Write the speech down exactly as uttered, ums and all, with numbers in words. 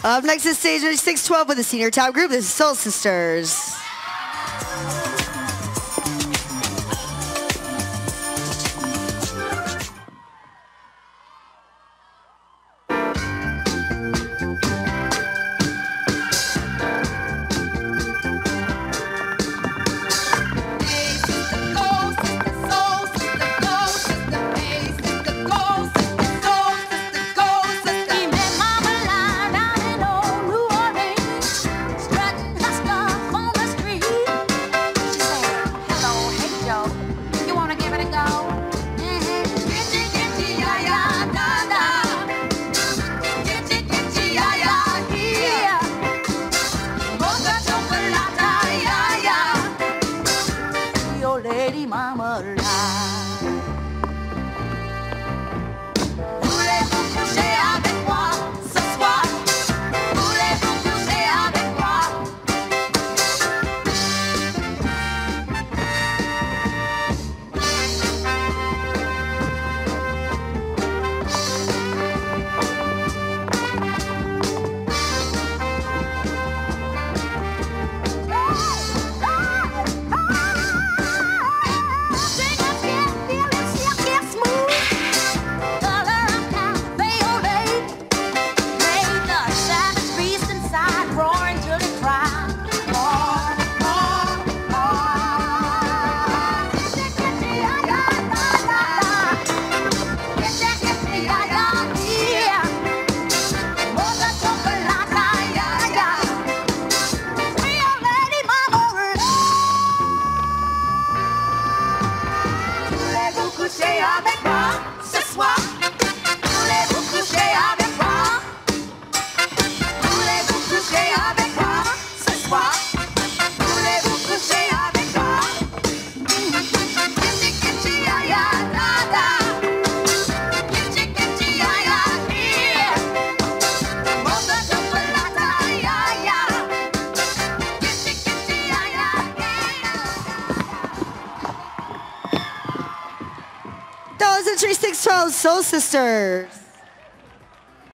Up next is stage number six twelve with the senior top group, the Soul Sisters. Lady mama lie. Voulez-vous coucher avec moi ce soir? Voulez-vous coucher avec moi? Coucher avec moi ce soir? Voulez-vous coucher avec moi? Voulez-vous coucher avec moi ce soir? Voulez-vous coucher avec moi? Kitty kitty ya ya da da. Kitty kitty ya ya here. Mocha chocolate ya ya. Kitty kitty ya ya here. That was entry six twelve, Soul Sisters.